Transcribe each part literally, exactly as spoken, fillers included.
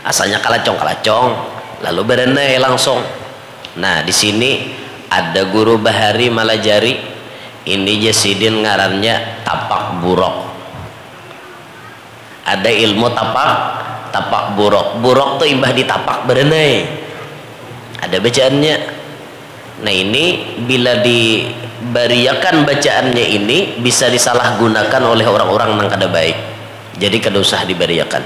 asalnya kalacong-kalacong lalu berenai langsung. Nah di sini ada guru bahari Malajari, ini Jasidin ngarannya tapak burok. Ada ilmu tapak tapak burok. Burok tuh imbah di tapak berenai, ada bacaannya. Nah ini bila dibariakan bacaannya ini bisa disalahgunakan oleh orang-orang yang kada baik, jadi kada usah dibariakan.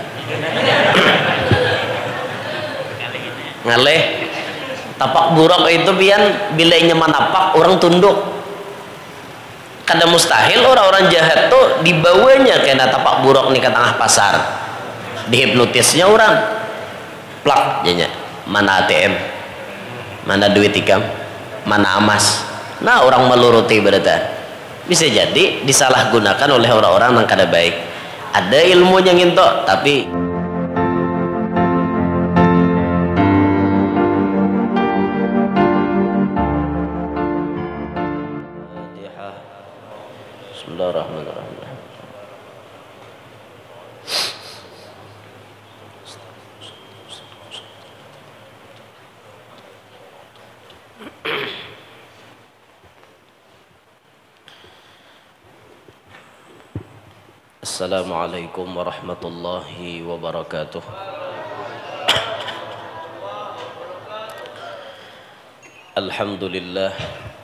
Ngaleh tapak buruk itu pian bila nyaman napak orang tunduk. Kada mustahil orang-orang jahat tuh dibawanya kena tapak buruk nih ke tengah pasar, dihipnotisnya orang plak jadinya mana A T M, mana duit ikam, mana emas. Nah orang meluruti berarti bisa jadi disalahgunakan oleh orang-orang yang kada baik. Ada ilmunya nginto tapi Bismillahirrahmanirrahim. Assalamualaikum warahmatullahi wabarakatuh. Alhamdulillah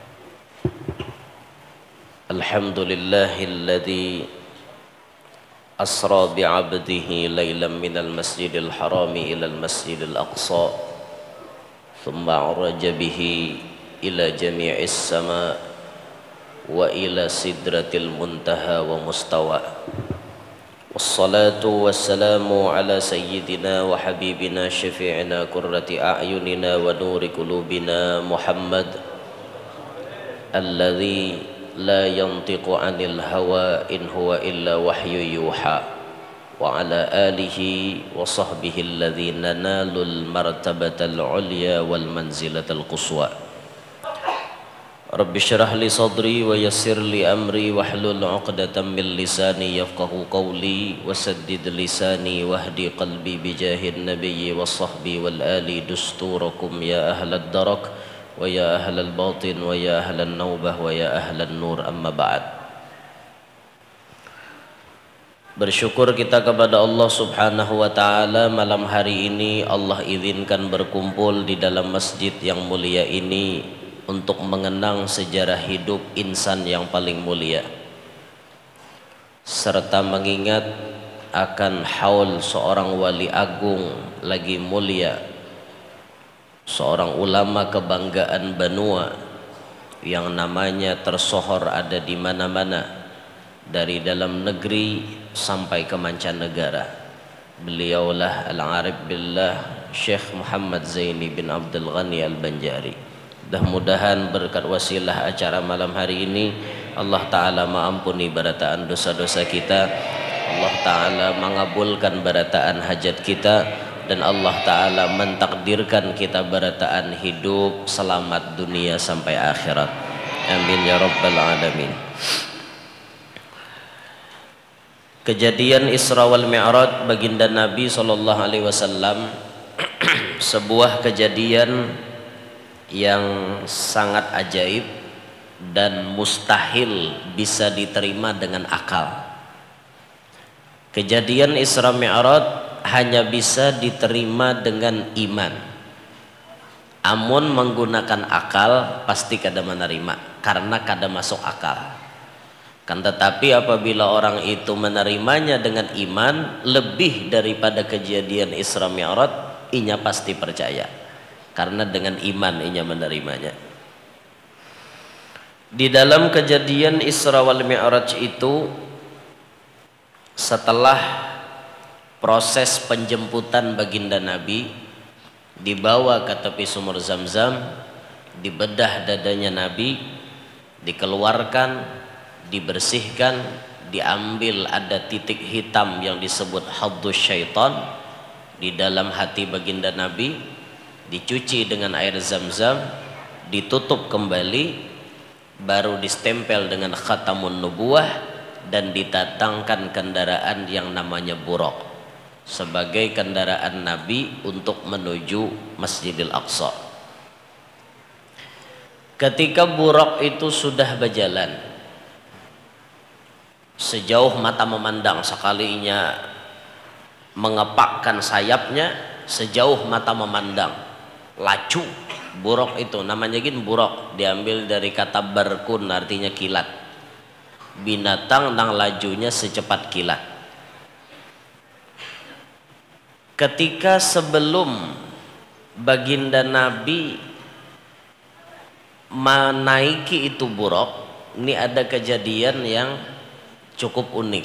Alhamdulillahilladzi asra bi'abdihi laylan minal masjidil harami ilal masjidil aqsa thumma araja bihi ila jami'is sama wa ila sidratil muntaha wa mustawa. Wassalatu wassalamu ala sayyidina wa habibina syafi'ina qurrati a'yunina wa nuri qulubina Muhammad alladzi la yantiqu 'anil hawa in huwa illa wahyu yuha wa ala alihi wa sahbihi alladhina nalul martabatal ulya wal manzilatal quswa. Rabbi syrah li sadri wa yassir li amri wahlul 'uqdatam min lisani yafqahu qawli wasaddid lisani wahdi qalbi bijahin nabiyyi was sahbi wal ali dusturakum ya ahlad darak wa ya ahlal batin wa ya ahlan naubah wa ya ahlan nur, amma ba'd. Bersyukur kita kepada Allah subhanahu wa ta'ala, malam hari ini Allah izinkan berkumpul di dalam masjid yang mulia ini untuk mengenang sejarah hidup insan yang paling mulia serta mengingat akan haul seorang wali agung lagi mulia, seorang ulama kebanggaan Banua yang namanya tersohor ada di mana-mana dari dalam negeri sampai ke mancanegara. Beliaulah Al-Arif Billah Syekh Muhammad Zaini bin Abdul Ghani Al-Banjari. Mudah-mudahan berkat wasilah acara malam hari ini Allah Ta'ala mengampuni barataan dosa-dosa kita, Allah Ta'ala mengabulkan barataan hajat kita, dan Allah Ta'ala mentakdirkan kita barataan hidup selamat dunia sampai akhirat. Amin ya rabbal alamin. Kejadian Isra wal Mi'raj baginda Nabi sallallahu alaihi wasallam sebuah kejadian yang sangat ajaib dan mustahil bisa diterima dengan akal. Kejadian Isra Mi'raj hanya bisa diterima dengan iman. Amun menggunakan akal pasti kada menerima karena kada masuk akal. Kan tetapi apabila orang itu menerimanya dengan iman, lebih daripada kejadian Isra Mi'raj, inya pasti percaya karena dengan iman inya menerimanya. Di dalam kejadian Isra wal Mi'raj itu, setelah proses penjemputan baginda Nabi, dibawa ke tepi sumur Zam-Zam, dibedah dadanya Nabi, dikeluarkan, dibersihkan, diambil ada titik hitam yang disebut haddus syaitan di dalam hati baginda Nabi, dicuci dengan air Zam-Zam, ditutup kembali, baru distempel dengan khatamun nubuwah dan didatangkan kendaraan yang namanya buraq. sebagai kendaraan Nabi untuk menuju Masjidil Aqsa. Ketika Buraq itu sudah berjalan sejauh mata memandang, sekalinya mengepakkan sayapnya sejauh mata memandang, laju Buraq itu, namanya gin Buraq, diambil dari kata barkun, artinya kilat, binatang nang lajunya secepat kilat. Ketika sebelum baginda Nabi menaiki itu Buraq, ini ada kejadian yang cukup unik.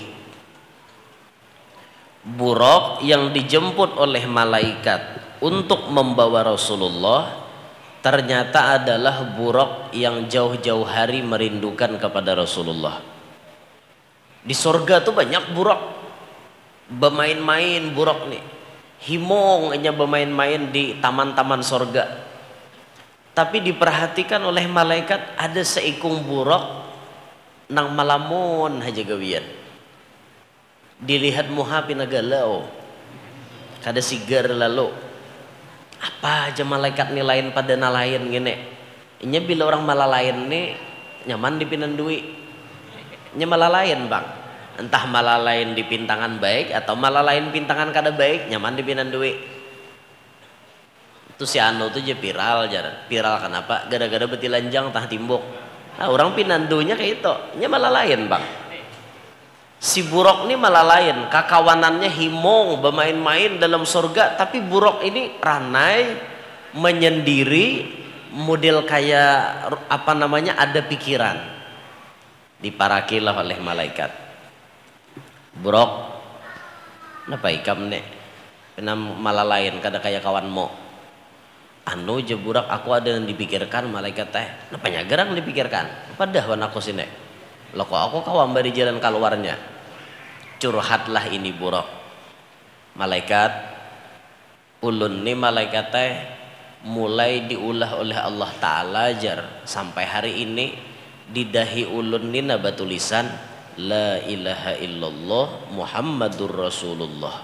Buraq yang dijemput oleh malaikat untuk membawa Rasulullah ternyata adalah Buraq yang jauh-jauh hari merindukan kepada Rasulullah. Di surga tuh banyak Buraq, bermain-main Buraq nih, himongnya bermain-main di taman-taman surga. Tapi diperhatikan oleh malaikat ada seikung Buraq nang malamun haja gawian. Dilihat muha pinagalau, kada sigar lalu. Apa aja malaikat nih lain pada nalain gini. Inya bila orang malalain nih nyaman dipinan duit. Inya malalain bang. Entah malalain di pintangan baik atau malalain pintangan kada baik, nyaman dipinan duit. Itu si anu tuh aja viral jar. Viral kenapa? Gara-gara betilanjang tah timbuk. Nah, orang pinandunya kayak itu. Nya malalain bang. Si Buraq ini malah lain, kakawanannya himong bermain-main dalam surga, tapi Buraq ini ranai menyendiri, model kayak apa namanya, ada pikiran. Diparakilah oleh malaikat. Buraq, napa ikam nek? Penam malah lain kada kayak kawanmu. Anu je Buraq, aku ada yang dipikirkan malaikat teh. Napa nyagerang dipikirkan? Padahal aku sini. Loh kok aku kawan bari jalan keluarnya. Curhatlah ini Buraq. Malaikat ulun nih malaikat teh mulai diulah oleh Allah Ta'ala jar sampai hari ini di dahi ulun nih naba tulisan la ilaha illallah Muhammadur Rasulullah.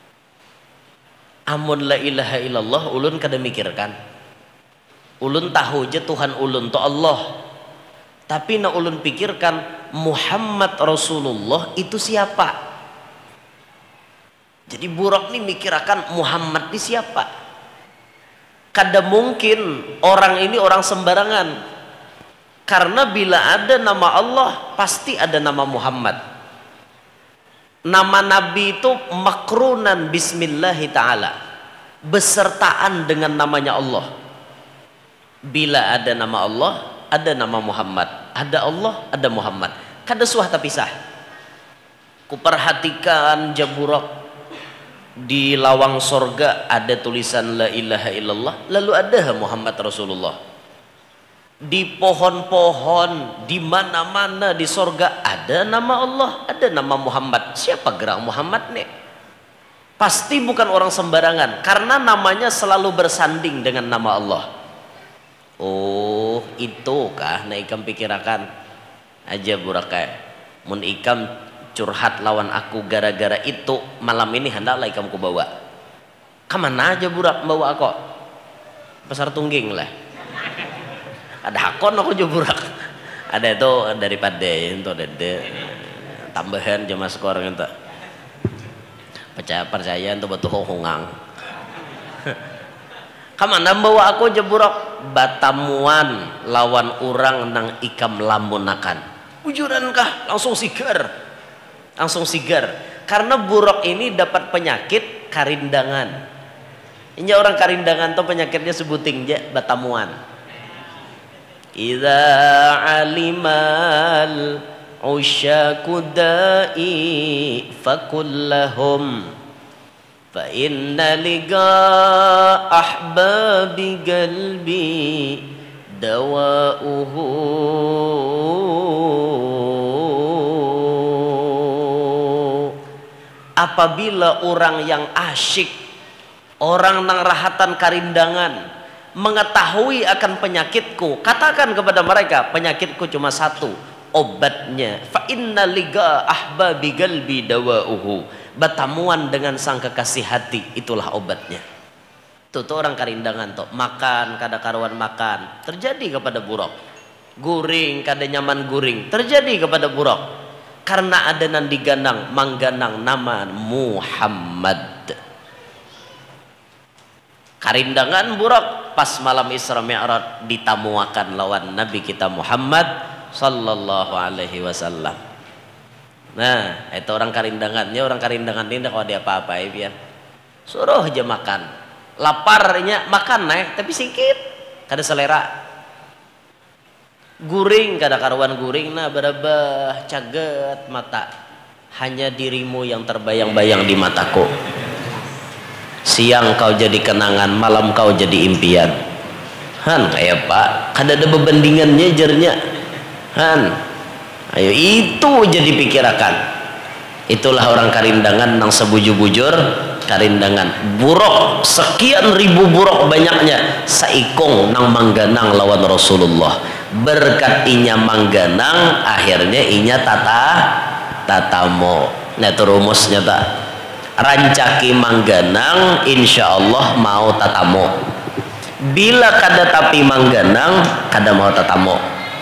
Amun la ilaha illallah ulun kada mikirkan, ulun tahu je Tuhan ulun to Allah, tapi na ulun pikirkan Muhammad Rasulullah itu siapa. Jadi Buraq nih mikirakan Muhammad ini siapa. Kada mungkin orang ini orang sembarangan, karena bila ada nama Allah pasti ada nama Muhammad. Nama Nabi itu makrunan bismillahi ta'ala, besertaan dengan namanya Allah. Bila ada nama Allah ada nama Muhammad, ada Allah ada Muhammad, kada suah terpisah. Kuperhatikan Buraq di lawang sorga ada tulisan la ilaha illallah, lalu ada Muhammad Rasulullah. Di pohon-pohon di mana-mana di sorga ada nama Allah, ada nama Muhammad. Siapa gerak Muhammad nih? Pasti bukan orang sembarangan, karena namanya selalu bersanding dengan nama Allah. Oh, itu kah na ikam pikirakan aja Buraq. Mun ikam curhat lawan aku gara-gara itu, malam ini hendaklah ikam ku bawa. Kemana aja Buraq bawa aku? Pasar Tungging lah. Ada hakon aku juga Buraq. Ada itu daripada itu ada tambahan jama skor gitu. Percaya percaya itu betul hongang. Kamana bawa aku je Buraq? Batamuan lawan orang nang ikam lamunakan. Ujurankah? Langsung sigar. Langsung sigar. Karena Buraq ini dapat penyakit karindangan. Ini orang karindangan tuh penyakitnya sebuting je batamuan. Idza alimal usyaku da'i fakullahum fa inna liqa ahbabi qalbi dawa'uhu. Apabila orang yang asyik, orang nang rahatan karindangan mengetahui akan penyakitku, katakan kepada mereka penyakitku cuma satu, obatnya. Fa inna liga ahbabi galbi dawauhu, batamuan dengan sang kekasih hati itulah obatnya. Tuh, tuh orang karindangan tuh makan kada karuan makan terjadi kepada buruk, guring kada nyaman guring terjadi kepada buruk, karena ada nan diganang mangganang nama Muhammad. Karindangan buruk pas malam Isra Mi'raj ditamuakan lawan Nabi kita Muhammad sallallahu alaihi wasallam. Nah, itu orang karindangannya, orang karindangan ini kalau ada apa-apa ya biar suruh aja makan. Laparnya makan naik tapi sedikit, kada selera. Guring kada karuan guring, nah berabah caget mata. Hanya dirimu yang terbayang-bayang di mataku. Siang kau jadi kenangan, malam kau jadi impian. Han, kayak pak, kada ada berbandingannya jernya. Han, ayo itu jadi pikirakan. Itulah orang karindangan nang sebujur-bujur karindangan. Buruk sekian ribu buruk banyaknya saikong nang mangganang lawan Rasulullah. Berkat inya mangganang, akhirnya inya tata tatamo. Nah itu rumusnya tak. Rancaki mangganang, insya Allah mau tatamo. Bila kada tapi mangganang, kada mau tatamo.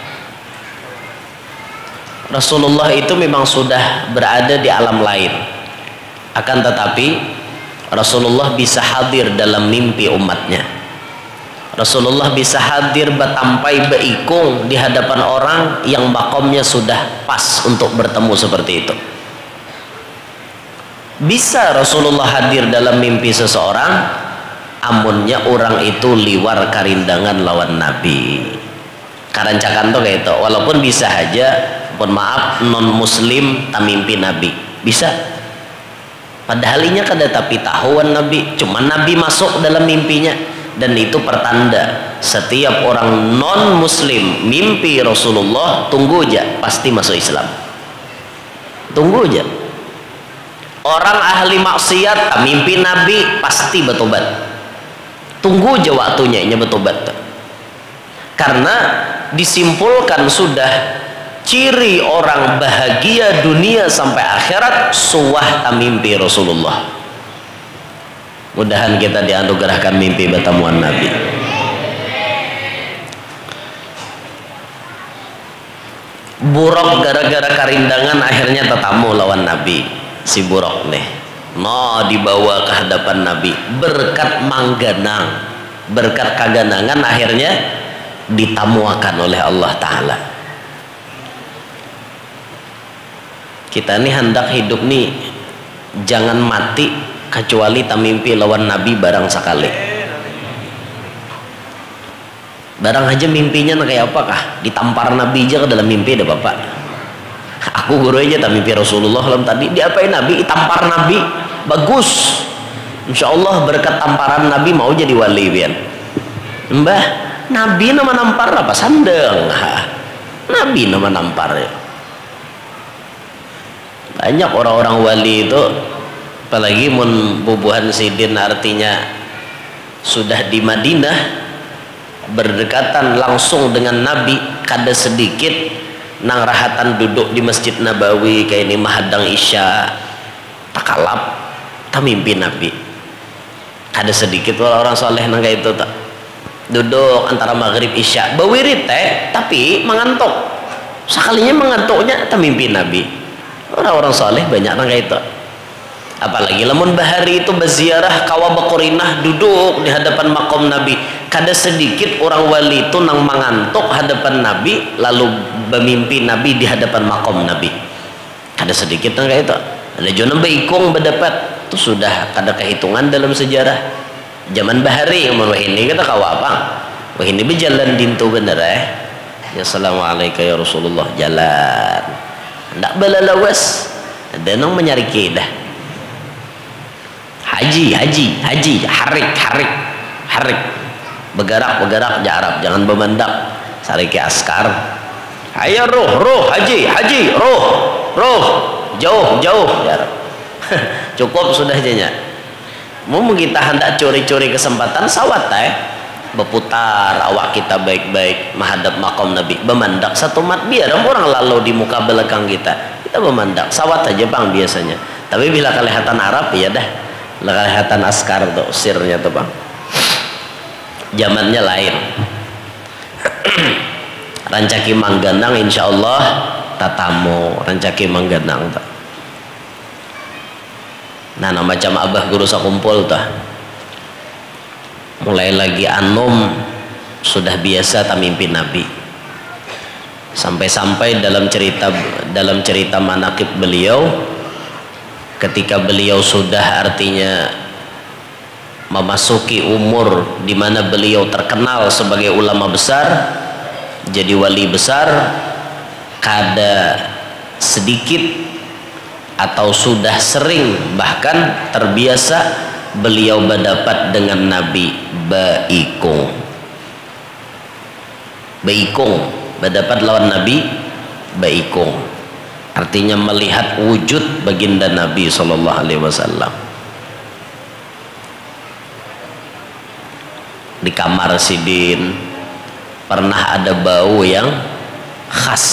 Rasulullah itu memang sudah berada di alam lain, akan tetapi Rasulullah bisa hadir dalam mimpi umatnya. Rasulullah bisa hadir batampai beikung di hadapan orang yang makomnya sudah pas untuk bertemu seperti itu. Bisa Rasulullah hadir dalam mimpi seseorang, amunnya orang itu liwar karindangan lawan Nabi. Karancakan tuh kayak itu, walaupun bisa aja, pun maaf non muslim tak mimpi Nabi, bisa. Padahal inya kada tapi tahuan Nabi, cuman Nabi masuk dalam mimpinya, dan itu pertanda setiap orang non muslim mimpi Rasulullah, tunggu aja pasti masuk Islam. Tunggu aja. Orang ahli maksiat mimpi Nabi pasti bertobat. Tunggu aja waktunya ini bertobat. Karena disimpulkan sudah ciri orang bahagia dunia sampai akhirat suah mimpi Rasulullah. Mudahan kita dianugerahkan mimpi bertemuan Nabi. Buruk gara-gara karindangan akhirnya tetamu lawan Nabi. Si buruk nih no dibawa ke hadapan Nabi berkat mangganang, berkat kaganangan akhirnya ditamuakan oleh Allah Ta'ala. Kita nih hendak hidup nih jangan mati kecuali tak mimpi lawan Nabi barang sekali. Barang aja mimpinya kayak apakah ditampar Nabi aja ke dalam mimpi ada bapak. Aku guru aja tak mimpi Rasulullah malam tadi diapain Nabi, tampar Nabi bagus, insya Allah berkat tamparan Nabi mau jadi wali bian. Mbah Nabi nama nampar apa sandeng, Nabi nama nampar ya. Banyak orang-orang wali itu, apalagi mun bubuhan sidin artinya sudah di Madinah berdekatan langsung dengan Nabi, kada sedikit nang rahatan duduk di Masjid Nabawi kayak ini mahadang isya takalap tak mimpi Nabi. Ada sedikit orang soleh nang kayak itu tak duduk antara maghrib isya bawirit teh tapi mengantuk, sekalinya mengantuknya tak mimpi Nabi. Orang-orang soleh banyak nang kayak itu. Apalagi lamun bahari itu berziarah kawa bakorinah duduk di hadapan makom Nabi, kada sedikit orang wali itu nang mengantuk hadapan Nabi lalu bermimpi Nabi di hadapan makom Nabi. Kada sedikit nang kayak itu. Ada jono beikung berdapat itu sudah kada kehitungan dalam sejarah zaman bahari. Umur ini kita kawa apa wah ini berjalan dintu bener eh ya assalamualaikum ya Rasulullah jalan ndak belalawas ada nang menyari kedah haji haji haji harik harik harik bergerak bergerak ja Arab jangan bemendak sariki askar ayo roh roh haji haji roh roh jauh jauh ya cukup sudah jenya mau kita hendak curi-curi kesempatan sawat eh berputar awak kita baik-baik menghadap makam Nabi, memandak satu mat, biar orang lalu di muka belakang kita, kita memandak sawat aja bang biasanya. Tapi bila kelihatan Arab ya dah, kelihatan askar tuh sirnya tuh bang, zamannya lain. Rancaki mangganang insya Allah tatamu rancaki mangganang tuh. Nah, nah macam abah guru sakumpul tuh mulai lagi anom sudah biasa tak mimpi Nabi, sampai-sampai dalam cerita dalam cerita manakib beliau, ketika beliau sudah artinya memasuki umur di mana beliau terkenal sebagai ulama besar, jadi wali besar, kada sedikit atau sudah sering bahkan terbiasa beliau berdapat dengan Nabi baikung baikung berdapat lawan Nabi baikung, artinya melihat wujud baginda Nabi Sallallahu Alaihi Wasallam. Di kamar Sidin pernah ada bau yang khas,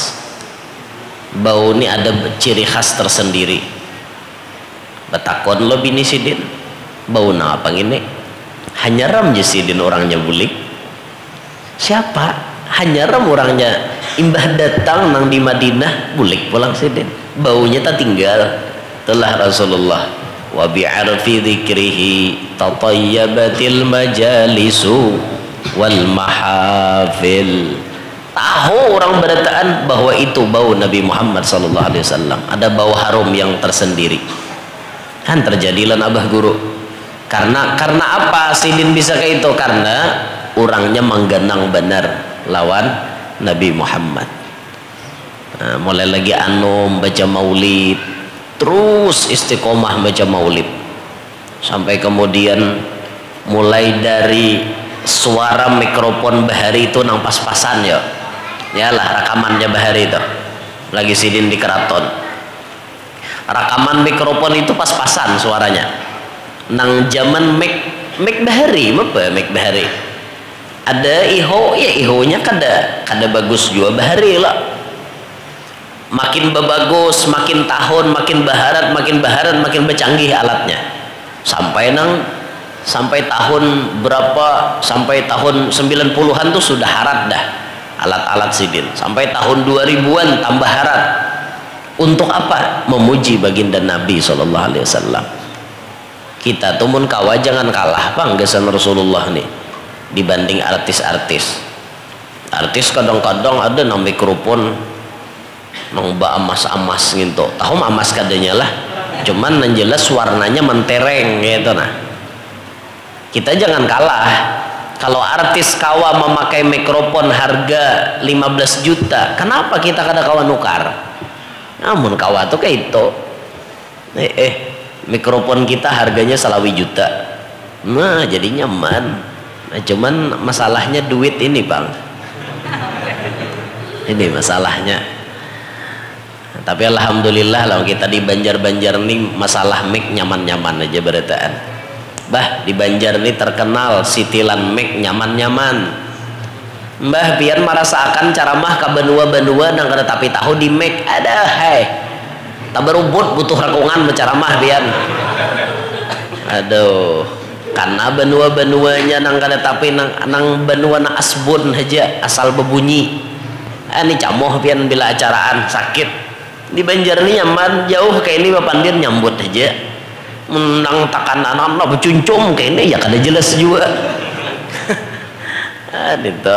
bau ini ada ciri khas tersendiri. Betakon lo bini Sidin, bau na apa ini? Hanya ram je Sidin orangnya bulik. Siapa? Hanya ram orangnya. Imbah datang nang di Madinah bulik pulang Sidin. Baunya tak tinggal. Telah Rasulullah wa bi'arfi dzikrihi tatayyabatil majalisu wal mahafil. Tahu orang berdataan bahwa itu bau Nabi Muhammad sallallahu alaihi wasallam. Ada bau harum yang tersendiri. Kan terjadilah abah guru. Karena karena apa Sidin bisa kayak itu? Karena orangnya menggenang benar lawan Nabi Muhammad. Nah, mulai lagi anom baca maulid, terus istiqomah baca maulid, sampai kemudian mulai dari suara mikrofon bahari itu nang pas-pasan ya, yalah rekamannya bahari itu lagi Sidin di keraton, rekaman mikrofon itu pas-pasan suaranya nang zaman mic mic bahari apa mic bahari ada iho ya ihonya kada kada bagus juga bahari lah, makin bagus makin tahun makin baharat makin baharat makin bercanggih alatnya, sampai nang sampai tahun berapa, sampai tahun sembilan puluhan tuh sudah harat dah alat-alat Sidin, sampai tahun dua ribuan tambah harat. Untuk apa? Memuji baginda Nabi Sallallahu Alaihi Wasallam. Kita tuh mun kawa jangan kalah bang gesan Rasulullah nih dibanding artis-artis. Artis kadang-kadang ada nang mikrofon nang ba amas-amas gitu, tahu amas kadanya lah, cuman yang jelas warnanya mentereng gitu. Nah kita jangan kalah. Kalau artis kawa memakai mikrofon harga lima belas juta, kenapa kita kada kawa nukar? Namun kawa tuh kayak itu eh, eh mikrofon kita harganya salawi juta, nah jadi nyaman. Nah, cuman masalahnya duit ini bang, ini masalahnya. Tapi alhamdulillah lah kita di Banjar-Banjar nih masalah mic nyaman-nyaman aja beritaan. Bah di Banjar nih terkenal sitilan mic nyaman-nyaman. Mbah biar merasakan ceramah ke benua-benua dan kada tapi tahu di mic ada hai. Tak berubut butuh rakungan berceramah biar. Aduh, karena benua-benuanya nang kada tapi nang nang benua na asbun aja asal berbunyi. Ah ini camoh pian bila acaraan sakit. Di Banjar ini nyaman jauh kayak ini bapandir nyambut aja menang takan anak-anak bercuncum kayak ini ya kada jelas juga. Itu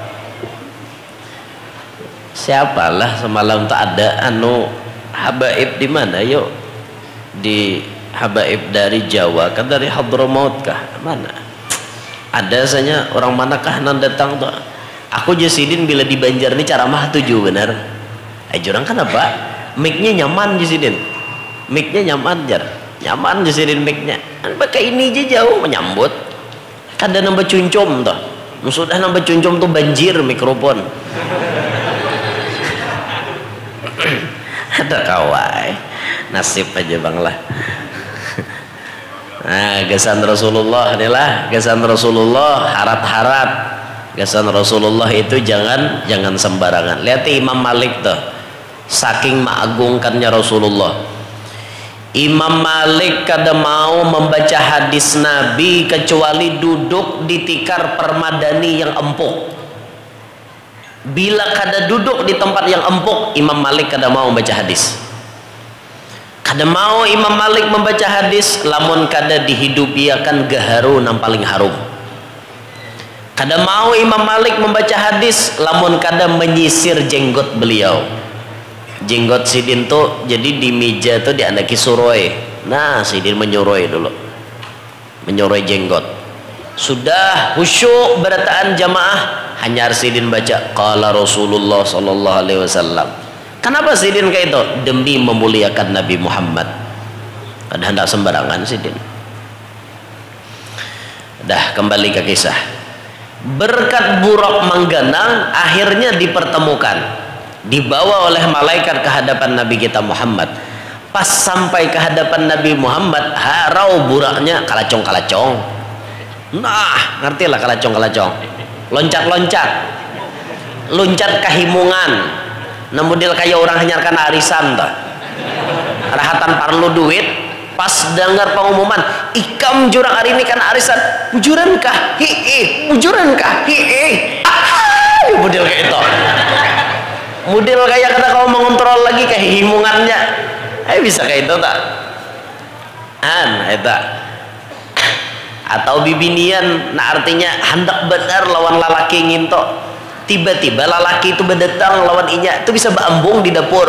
siapalah semalam tak ada anu habaib di mana yuk di habaib dari Jawa kan dari Hadramaut kah mana ada saja orang manakah nan datang tuh aku Jasidin bila di Banjar ini ceramah tujuh benar eh jurang kan apa mic-nya nyaman Jasidin, mic-nya nyaman jar, nyaman Jasidin mic-nya. Kan pakai ini aja jauh menyambut. Kada nambah cuncum toh. Sudah nambah cuncum tuh banjir mikrofon. Ada kawai. Nasib aja bang lah. Nah, gasan Rasulullah inilah gasan Rasulullah, harat-harat gasan Rasulullah itu jangan jangan sembarangan. Lihat Imam Malik tuh, saking mengagungkannya Rasulullah. Imam Malik kada mau membaca hadis Nabi kecuali duduk di tikar permadani yang empuk. Bila kada duduk di tempat yang empuk, Imam Malik kada mau membaca hadis. Kada mau Imam Malik membaca hadis lamun kada dihidupi akan gaharu nang paling harum. Kada mau Imam Malik membaca hadis lamun kada menyisir jenggot beliau. Jenggot sidin tuh jadi di meja tuh diandaki suroi. Nah, sidin menyuroi dulu, menyuroi jenggot. Sudah khusyuk berataan jamaah, hanya sidin baca qala Rasulullah sallallahu alaihi wasallam. Kenapa sidin kayak itu? Demi memuliakan Nabi Muhammad. Kada hendak sembarangan sidin. Dah kembali ke kisah. Berkat Buraq mengganang akhirnya dipertemukan, dibawa oleh malaikat ke hadapan Nabi kita Muhammad. Pas sampai ke hadapan Nabi Muhammad, harau Buraqnya kalacong-kalacong. Nah, ngerti lah kalacong-kalacong. Loncat-loncat, loncat kahimungan. Namudil kayak orang hanyarkan arisan tuh. Rahatan parlu duit. Pas dengar pengumuman, ikam jurang hari ini kan arisan, bujuran kah? Hiih, bujuran kah? Hiih. Ah, model kayak itu. Model kayak kata kau mengontrol lagi kehimungannya. Eh bisa kayak itu tak? An, itu. Atau bibinian, nah artinya hendak benar lawan lalaki nginto. Tiba-tiba lalaki itu berdatang lawan inya, itu bisa beambung di dapur.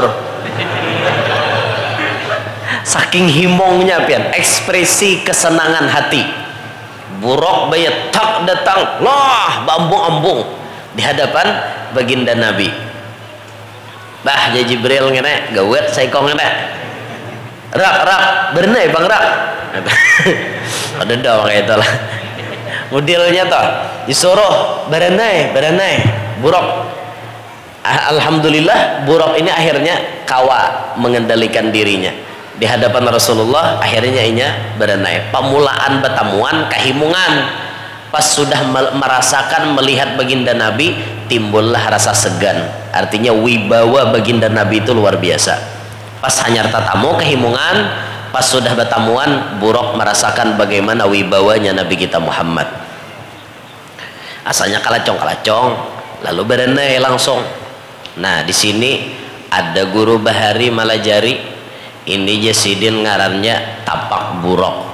Saking himongnya pian, ekspresi kesenangan hati. Buraq bayat tak datang, lah beambung-ambung di hadapan baginda Nabi. Bah jadi Jibril ngene, gawet saikong ngene. Rak rak, bernai bang rak. Ada dah kayak itu lah. Modelnya tuh disuruh berenai berenai Buraq. Alhamdulillah Buraq ini akhirnya kawa mengendalikan dirinya di hadapan Rasulullah. Akhirnya inya berenai. Pemulaan betamuan kehimungan. Pas sudah merasakan melihat baginda Nabi, timbullah rasa segan. Artinya wibawa baginda Nabi itu luar biasa. Pas hanyar tatamu kehimungan, pas sudah betamuan, Buraq merasakan bagaimana wibawanya Nabi kita Muhammad. Asalnya kalacong-kalacong, lalu berenai langsung. Nah, di sini ada guru bahari Malajari. Ini Jasidin ngarannya tapak Buraq.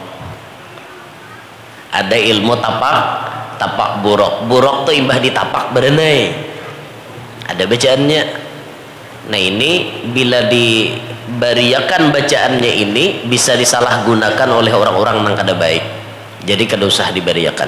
Ada ilmu tapak tapak Buraq. Buraq tuh imbah di tapak berenai. Ada bacaannya. Nah, ini bila dibariakan bacaannya ini bisa disalahgunakan oleh orang-orang yang kada baik. Jadi kada usah dibariakan.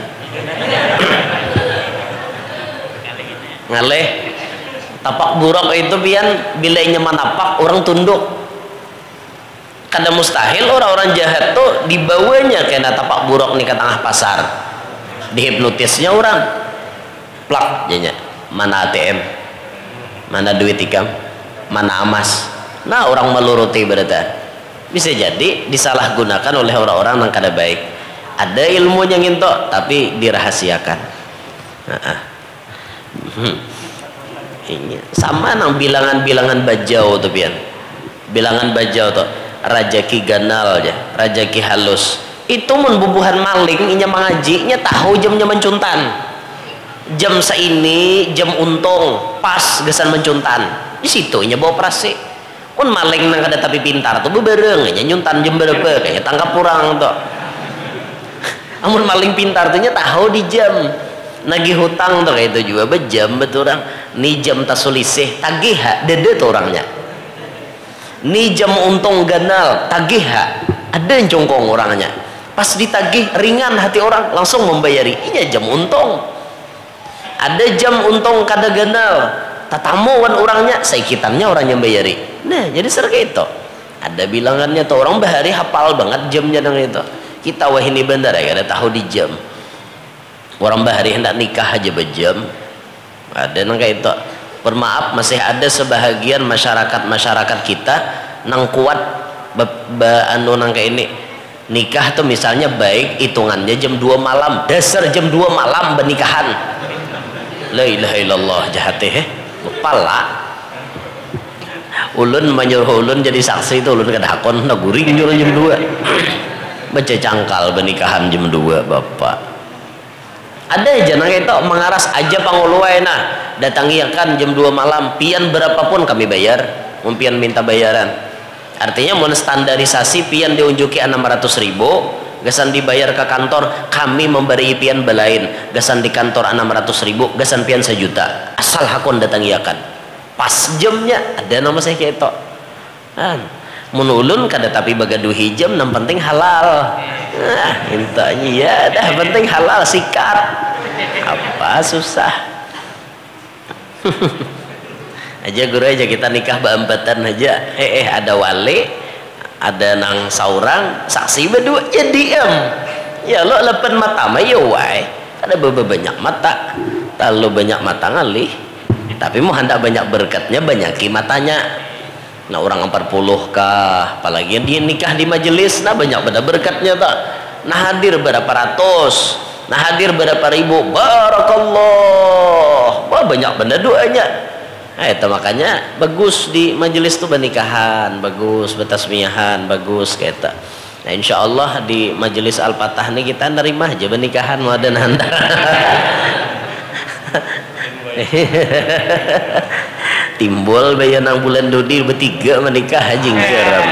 Ngaleh tapak Buraq itu pian bila inya manapak orang tunduk. Kada mustahil orang-orang jahat tuh dibawanya kena tapak Buraq nih ke tengah pasar, dihipnotisnya orang plak jadinya mana A T M, mana duit ikam, mana emas. Nah, orang meluruti berarti bisa jadi disalahgunakan oleh orang-orang yang kada baik. Ada ilmunya nginto tapi dirahasiakan. Nah, hmm. Ini sama nang bilangan-bilangan bajau tuh pian, bilangan bajau tuh Raja Ki Ganal aja, Raja Ki Halus itu membubuhan maling inya mengajinya tahu jamnya mencuntan, jam seini jam untung pas gesan mencuntan di situ inya bawa prase pun maling nang ada tapi pintar tuh bebereng inya nyuntan jam berapa kayak tangkap kurang tuh. Amun maling pintar tuh inya tahu di jam nagih hutang tuh kayak itu juga bejam betul orang ni jam tasulisih tagih dede tuh orangnya. Ni jam untung ganal tagih ada yang congkong orangnya. Pas ditagih ringan hati orang langsung membayari. Iya jam untung. Ada jam untung kada ganal tatamuan orangnya saikitannya orang yang bayari. Nah jadi serga itu ada bilangannya tuh orang bahari hafal banget jamnya dengan itu. Kita wah ini bandara ya ada tahu di jam. Orang bahari hendak nikah aja berjam. Ada nang kayak itu. Bermaaf masih ada sebahagian masyarakat-masyarakat kita nang kuat be, be, anu nang kayak ini nikah tuh misalnya baik hitungannya jam dua malam, dasar jam dua malam bernikahan. La ilaha illallah jahateh pala ulun menyuruh ulun jadi saksi itu ulun kada hakon na guring nyuruh jam dua baca cangkal bernikahan jam dua bapak. Ada aja nang itu mengaras aja panguluai nah datangi kan jam dua malam pian berapapun kami bayar mumpian minta bayaran. Artinya mau standarisasi pian diunjuki enam ratus ribu gasan dibayar ke kantor kami memberi pian belain gasan di kantor enam ratus ribu gasan pian sejuta asal hakon datangi akan pas jamnya ada nama saya kayak itu kan menulun kada tapi bagadu hijam yang penting halal nah intanya ya dah penting halal sikat apa susah aja guru aja kita nikah beempatan aja eh eh ada wali ada nang saurang saksi berdua ya diem ya lo lepen mata mah ya wae ada banyak mata terlalu banyak mata ngalih tapi mau hendak banyak berkatnya banyaki matanya. Nah orang empat puluh kah apalagi dia nikah di majelis nah banyak pada berkatnya tak nah hadir berapa ratus nah hadir berapa ribu barakallah wah banyak benda doanya. Nah itu makanya bagus di majelis tuh bernikahan bagus betasmiahan bagus kita. Nah insya Allah di majelis Al-Fatah nih kita nerima aja bernikahan mau dan hantar timbul bayanang bulan dudi bertiga menikah hajing keram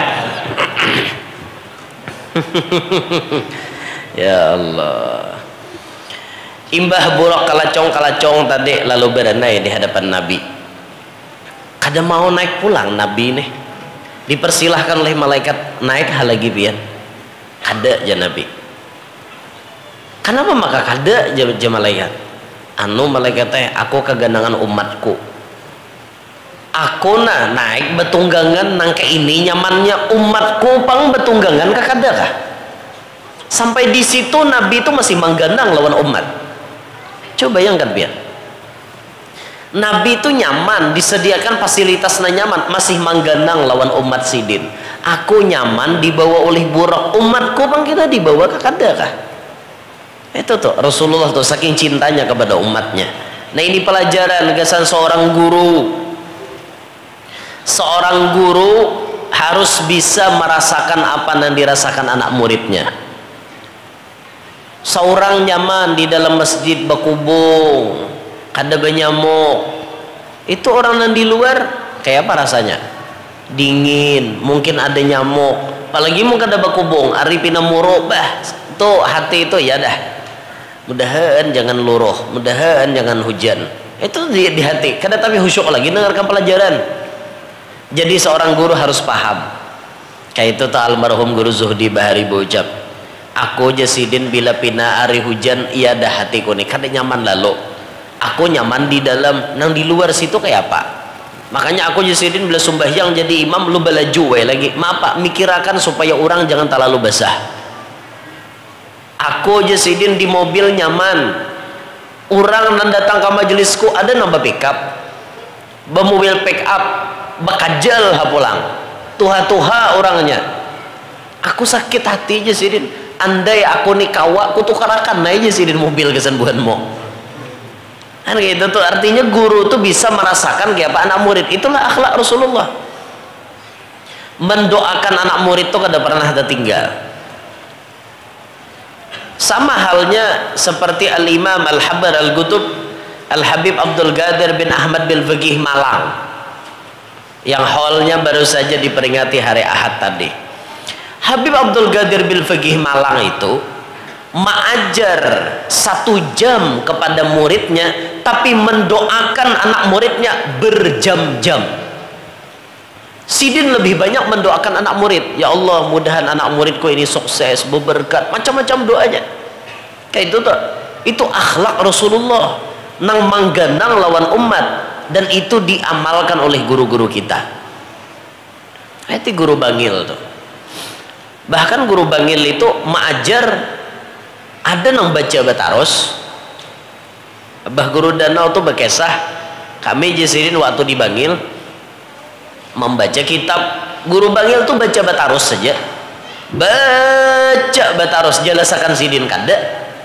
ya Allah imbah buruk kalacong-kalacong tadi lalu berenai di hadapan Nabi kada mau naik pulang Nabi nih dipersilahkan oleh malaikat naik hal lagi pian kada aja Nabi kenapa maka kada aja malaikat anu malaikatnya aku kegandangan umatku aku nah naik betunggangan nang ke ini nyamannya umatku pang betunggangan kakada kah sampai di situ Nabi itu masih menggandang lawan umat. Coba bayangkan biar Nabi itu nyaman disediakan fasilitas nyaman masih menggandang lawan umat sidin aku nyaman dibawa oleh buruk umatku pang kita dibawa kakada kah itu tuh Rasulullah tuh saking cintanya kepada umatnya. Nah ini pelajaran gasan seorang guru seorang guru harus bisa merasakan apa yang dirasakan anak muridnya. Seorang nyaman di dalam masjid berkubung kada benyamuk itu orang yang di luar kayak apa rasanya dingin mungkin ada nyamuk apalagi mungkin ada berkubung arifina muruk bah tuh hati itu ya dah mudahan jangan luruh mudahan jangan hujan itu di, di hati kada tapi khusyuk lagi dengarkan pelajaran. Jadi seorang guru harus paham kayak itu tak almarhum guru Zuhdi Bahari berucap aku jasidin bila pina hari hujan iya dah hatiku nih kada nyaman lalu aku nyaman di dalam nang di luar situ kayak apa makanya aku jasidin bila sembahyang jadi imam lu balaju lagi mapa mikirakan supaya orang jangan terlalu basah. Aku jasidin di mobil nyaman orang yang datang ke majelisku ada nambah pick up bermobil pick up bakajal ha pulang tuha-tuha orangnya aku sakit hati jasidin andai aku nih kawa aku tukarakan naik jasidin mobil kesembuhanmu kan gitu tuh artinya guru tuh bisa merasakan kayak apa anak murid itulah akhlak Rasulullah mendoakan anak murid tuh kada pernah tertinggal. Sama halnya seperti Al-Imam Al-Habar Al-Qutub Al-Habib Abdul Qadir bin Ahmad bin Faqih Malang yang haulnya baru saja diperingati hari Ahad tadi. Habib Abdul Qadir bin Faqih Malang itu mengajar satu jam kepada muridnya tapi mendoakan anak muridnya berjam-jam. Sidin lebih banyak mendoakan anak murid ya Allah mudahan anak muridku ini sukses berberkat macam-macam doanya kayak itu tuh itu akhlak Rasulullah nang menggandang lawan umat dan itu diamalkan oleh guru-guru kita. Itu guru bangil tuh bahkan guru bangil itu mengajar ada nang baca bataros bah guru danau tuh berkisah kami jasidin waktu di Bangil membaca kitab guru bangil tuh baca batarus saja baca bataros jelasakan sidin kada.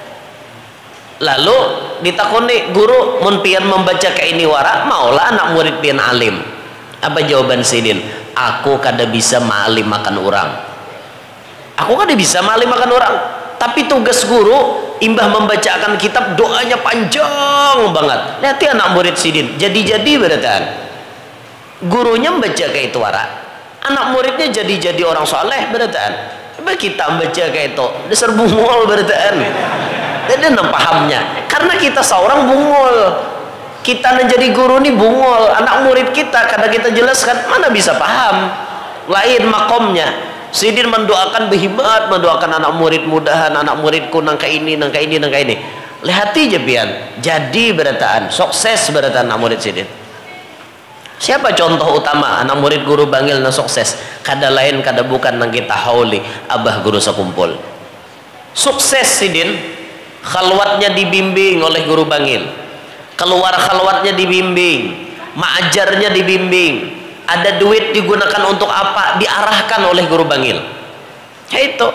Lalu ditakoni guru mun pian membaca kayak ini wara maulah anak murid pian alim. Apa jawaban sidin? Aku kada bisa maalim makan orang. Aku kada bisa maalim makan orang. Tapi tugas guru imbah membacakan kitab doanya panjang banget. Nanti anak murid sidin jadi-jadi beratan. Gurunya membaca kayak itu wara. Anak muridnya jadi-jadi orang soleh beratan. Coba kita membaca kayak itu dasar bungol beratan. Dan dia pahamnya karena kita seorang bungol, kita menjadi guru nih bungol, anak murid kita kadang kita jelaskan mana bisa paham, lain makomnya. Sidin mendoakan behimat, mendoakan anak murid mudahan anak muridku nangka ini nangka ini nangka ini lihati aja pian jadi berataan sukses berataan anak murid sidin. Siapa contoh utama anak murid guru Bangil na sukses? Kada lain kada bukan nang kita hauli abah guru sekumpul sukses sidin. Khalwatnya dibimbing oleh guru Bangil, keluar khalwatnya dibimbing, maajarnya dibimbing, ada duit digunakan untuk apa diarahkan oleh guru Bangil. Ya itu.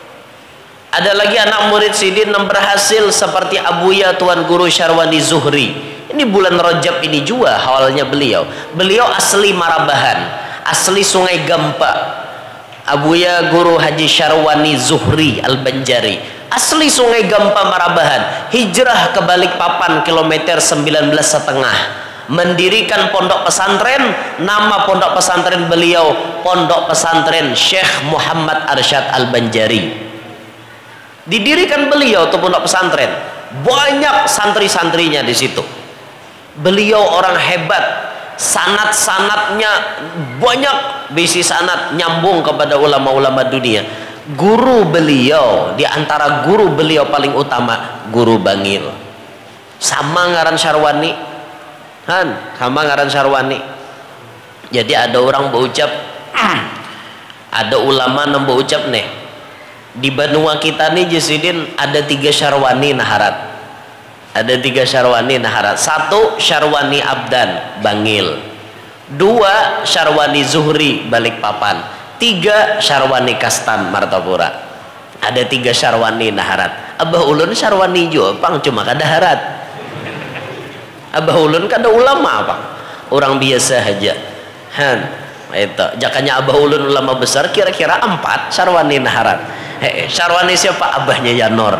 Ada lagi anak murid sidin yang berhasil seperti Abuya Tuan Guru Syarwani Zuhri. Ini bulan Rajab ini juga awalnya beliau. Beliau asli Marabahan, asli Sungai Gampa. Abuya Guru Haji Syarwani Zuhri Al-Banjari, asli Sungai Gampa Marabahan, hijrah ke Balikpapan kilometer sembilan belas setengah, mendirikan pondok pesantren. Nama pondok pesantren beliau Pondok Pesantren Syekh Muhammad Arsyad Al-Banjari. Didirikan beliau tuh pondok pesantren, banyak santri-santrinya di situ. Beliau orang hebat, sanat-sanatnya banyak, bisi sanat nyambung kepada ulama-ulama dunia. Guru beliau, di antara guru beliau paling utama Guru Bangil. Sama ngaran Syarwani, Han, sama ngaran Syarwani. Jadi ada orang berucap, ada ulama yang berucap nih, di benua kita nih Jasidin ada tiga Syarwani Naharat. Ada tiga Syarwani Naharat. Satu Syarwani Abdan Bangil, dua Syarwani Zuhri Balikpapan, tiga Syarwani Kastan Martapura. Ada tiga Syarwani Naharat. Abah ulun Syarwani Jopang cuma kada harat. Abah ulun kada ulama apa, orang biasa aja. Han, itu jakanya abah ulun ulama besar kira-kira empat Syarwani Naharat. Hei, Syarwani siapa? Abahnya Yanor.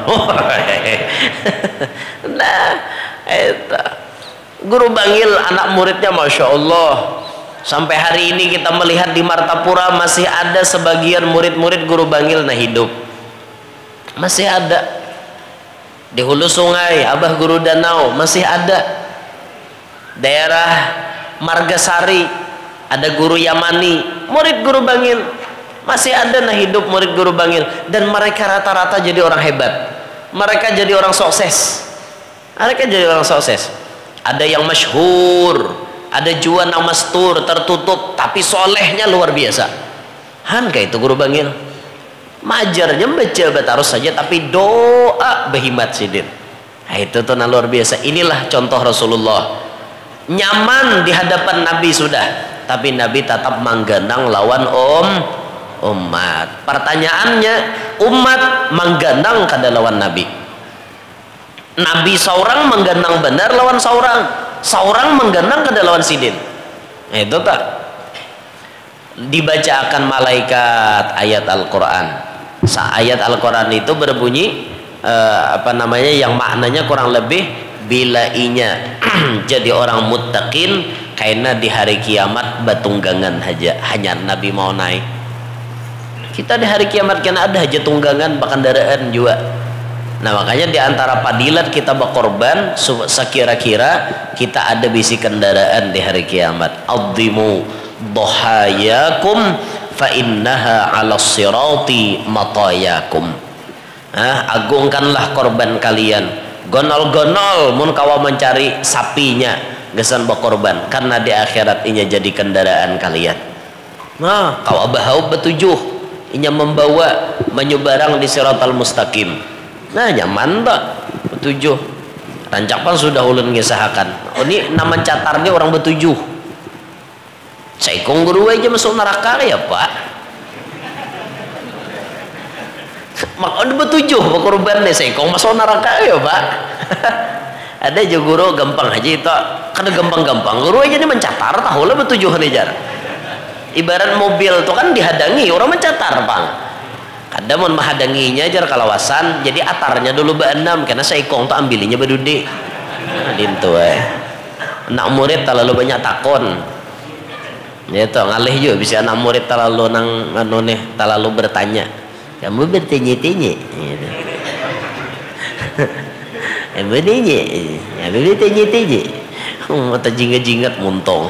Nah, itu Guru Bangil anak muridnya Masya Allah. Sampai hari ini kita melihat di Martapura masih ada sebagian murid-murid Guru Bangil nah hidup, masih ada. Di hulu sungai Abah Guru Danau masih ada. Daerah Margasari ada Guru Yamani, murid Guru Bangil. Masih ada nah hidup murid Guru Bangil, dan mereka rata-rata jadi orang hebat, mereka jadi orang sukses, mereka jadi orang sukses. Ada yang masyhur, ada juga yang mastur tertutup tapi solehnya luar biasa. Han kayak itu Guru Bangil, majarnya baca batarus saja tapi doa behimat sidin. Nah, itu tuh nah luar biasa. Inilah contoh Rasulullah, nyaman di hadapan Nabi sudah, tapi Nabi tetap mangganang lawan om umat. Pertanyaannya, umat mengganang kada lawan Nabi. Nabi seorang mengganang benar lawan seorang, seorang mengganang kada lawan sidin. Nah, itu tak dibacakan malaikat ayat Al-Quran. Ayat Al-Quran itu berbunyi eh, apa namanya, yang maknanya kurang lebih bila inya jadi orang muttaqin karena di hari kiamat batunggangan aja hanya Nabi mau naik. Kita di hari kiamat kena ada aja tunggangan bakandaraan juga. Nah makanya di antara padilat kita berkorban sekira-kira kita ada bisi kendaraan di hari kiamat. Adhimu dhahayakum fa innaha 'alas sirati matayakum. Ah, agungkanlah korban kalian. Gonol-gonol mun kawa mencari sapinya gesan berkorban, karena di akhirat inya jadi kendaraan kalian. Nah, kawa bahau betujuh inya membawa menyebarang di siratal mustaqim. Nah nyaman tak betujuh rancapan sudah ulun ngisahakan. Oh, ini nama catar ini orang betujuh. Saikong guru aja masuk neraka ya pak. Maka ada betujuh korban nih saya kong masuk neraka ya pak. Ada aja guru gampang aja itu, karena gampang-gampang guru aja ini mencatar tahu lah betujuh nih jar. Ibarat mobil tuh kan dihadangi orang mencatar bang. Kadang mau menghadanginya jar kalawasan, jadi atarnya dulu beenam karena saya kong tuh ambilinya bedudi. Dintu eh. Anak murid terlalu banyak takon. Ya tuh ngalih juga bisa anak murid terlalu nang anu nih terlalu bertanya. Kamu bertanya-tanya. Gitu. Kamu nanya, kamu bertanya-tanya. Mata jinggat-jinggat muntong.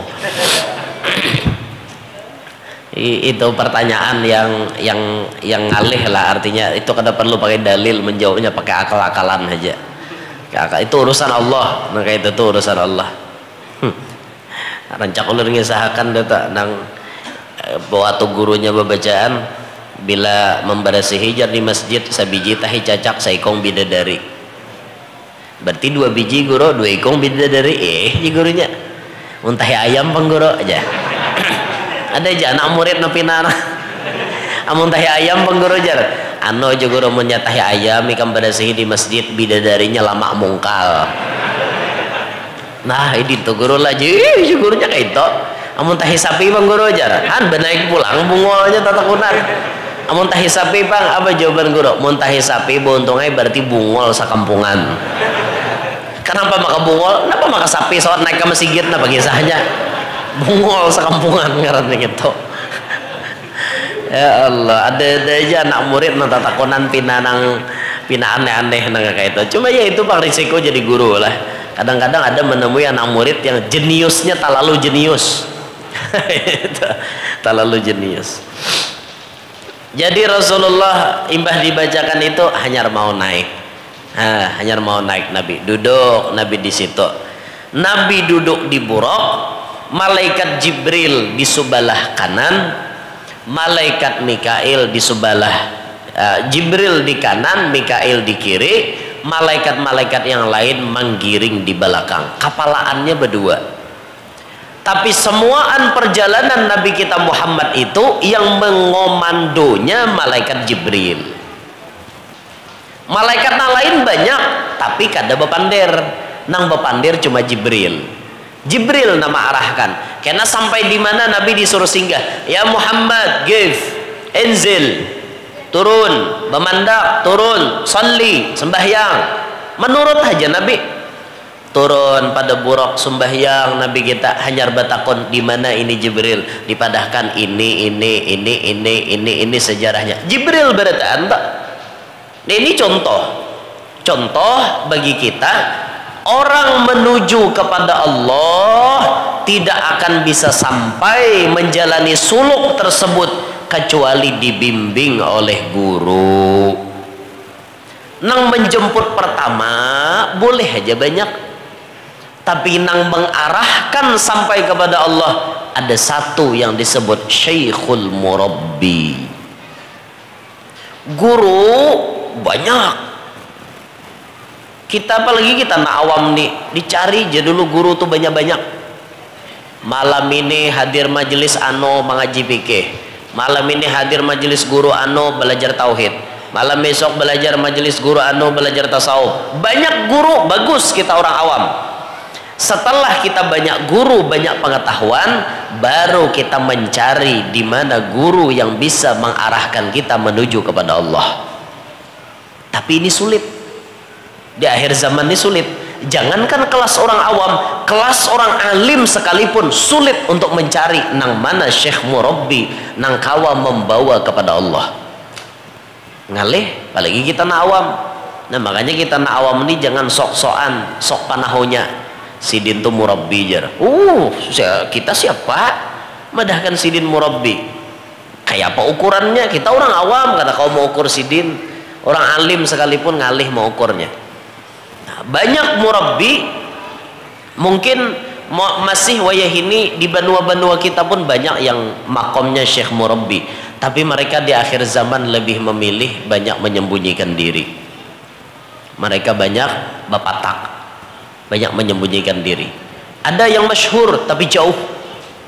Itu pertanyaan yang yang yang ngalih lah artinya itu kada perlu pakai dalil menjawabnya pakai akal-akalan aja. Itu urusan Allah, maka itu tuh urusan Allah. Rancak ulur ngisahakan data nang bawa tu gurunya bacaan bila membarasi hijar di masjid sabiji tahi cacak saikong bidadari. Berarti dua biji guru dua ikong bidadari eh di gurunya. Muntahi ayam pengguru aja. Ada aja anak murid napi nana. Amun tahi ayam pengguru jar. Ano aja guru menyatahi ayam ikan barasi di masjid bidadarinya lama mungkal. Nah ini tuh guru lagi, ih gurunya kayak itu. Amun tahi sapi bang guru jar, han benaik pulang bungolnya tatakunan. Amun tahi sapi bang, apa jawaban guru? Amun tahi sapi buntungnya berarti bungol sakampungan. Kenapa maka bungol? Kenapa maka sapi soal naik ke masjid? Nah bagi sahnya bungol sakampungan ngarannya gitu. Ya Allah, ada ada aja anak murid nang tatakunan pinanang pina aneh-aneh nang kayak itu. Cuma ya itu bang risiko jadi guru lah. Kadang-kadang ada menemui anak murid yang jeniusnya terlalu jenius. Terlalu jenius. Jadi Rasulullah imbah dibacakan itu hanya mau naik. Nah, hanya mau naik Nabi. Duduk Nabi di situ. Nabi duduk di buraq, malaikat Jibril di sebelah kanan, malaikat Mikail di sebelah uh, Jibril di kanan, Mikail di kiri. Malaikat-malaikat yang lain menggiring di belakang, kapalaannya berdua. Tapi semuaan perjalanan Nabi kita Muhammad itu yang mengomandonya malaikat Jibril. Malaikat yang lain banyak, tapi kada bepandir. Nang bepandir cuma Jibril. Jibril nama arahkan. Karena sampai di mana Nabi disuruh singgah. Ya Muhammad, give, enzil. Turun, memandak, turun, salli, sembahyang. Menurut aja Nabi. Turun pada buraq sembahyang Nabi kita hanyar batakon di mana ini Jibril dipadahkan ini ini ini ini ini ini sejarahnya. Jibril berarti anda. Nah, ini contoh. Contoh bagi kita orang menuju kepada Allah tidak akan bisa sampai menjalani suluk tersebut kecuali dibimbing oleh guru. Nang menjemput pertama boleh aja banyak, tapi nang mengarahkan sampai kepada Allah ada satu yang disebut Syekhul Murabbi. Guru banyak. Kita apalagi kita nak awam nih, dicari aja dulu guru tuh banyak-banyak. Malam ini hadir majelis ano mengaji fikih. Malam ini hadir majelis guru ano belajar tauhid. Malam besok belajar majelis guru ano belajar tasawuf. Banyak guru bagus kita orang awam. Setelah kita banyak guru, banyak pengetahuan, baru kita mencari di mana guru yang bisa mengarahkan kita menuju kepada Allah. Tapi ini sulit. Di akhir zaman ini sulit. Jangankan kelas orang awam, kelas orang alim sekalipun sulit untuk mencari nang mana Syekh Murabbi, nang kawa membawa kepada Allah. Ngalih, apalagi kita nak awam. Nah makanya kita nak awam ini jangan sok-sokan, sok panahonya. Sidin tuh Murabbi jar. Uh, kita siapa? Madahkan Sidin Murabbi. Kayak apa ukurannya? Kita orang awam, kata kau mau ukur Sidin. Orang alim sekalipun ngalih mau ukurnya. Banyak murabbi mungkin masih wayah ini di benua-benua kita pun banyak yang makomnya Syekh Murabbi, tapi mereka di akhir zaman lebih memilih banyak menyembunyikan diri. Mereka banyak bapatak, banyak menyembunyikan diri. Ada yang masyhur tapi jauh,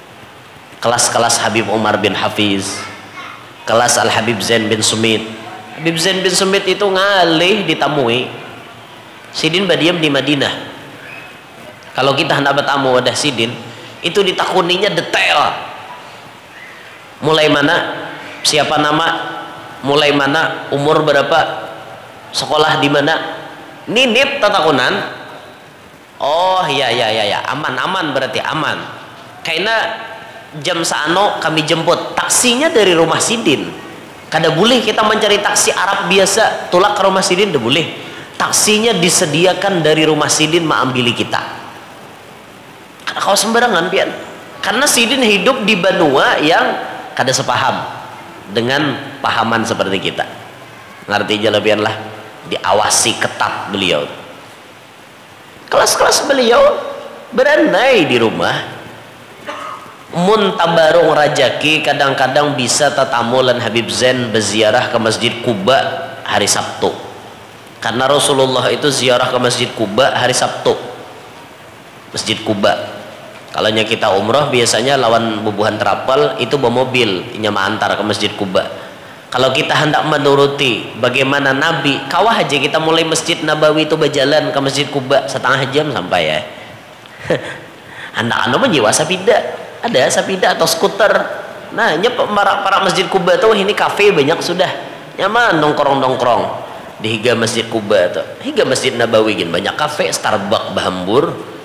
kelas-kelas Habib Umar bin Hafiz, kelas Al Habib Zain bin Sumit, Habib Zain bin Sumit itu ngalih ditamui Sidin badiam di Madinah. Kalau kita hendak bertamu wadah Sidin itu ditakuninya detail, mulai mana, siapa nama, mulai mana, umur berapa, sekolah di mana, ninip tatakunan. Oh ya ya ya ya, aman aman berarti aman. Karena jam saano kami jemput, taksinya dari rumah Sidin. Kada boleh kita mencari taksi Arab biasa tulak ke rumah Sidin, tidak boleh. Taksinya disediakan dari rumah Sidin mengambil kita. Karena kau sembarangan pian. Karena Sidin hidup di benua yang kada sepaham dengan pahaman seperti kita. Ngerti aja lebihan lah, diawasi ketat beliau. Kelas-kelas beliau berandai di rumah. Mun tabarung rajaki kadang-kadang bisa tatamulan Habib Zain berziarah ke Masjid Kuba hari Sabtu. Karena Rasulullah itu ziarah ke Masjid Kuba hari Sabtu. Masjid Kuba. Kalau kita umroh biasanya lawan bubuhan terapal itu bawa mobil nyama antar ke Masjid Kuba. Kalau kita hendak menuruti bagaimana Nabi, kawah aja kita mulai Masjid Nabawi itu berjalan ke Masjid Kuba setengah jam sampai ya. Anak-anak menjiwa sapida, ada sapida atau skuter. Nah, nyep para, para Masjid Kuba tuh ini kafe banyak sudah. Nyaman nongkrong-nongkrong di higa Masjid Kuba tuh. Higa Masjid Nabawi gin banyak kafe, Starbucks bahambur.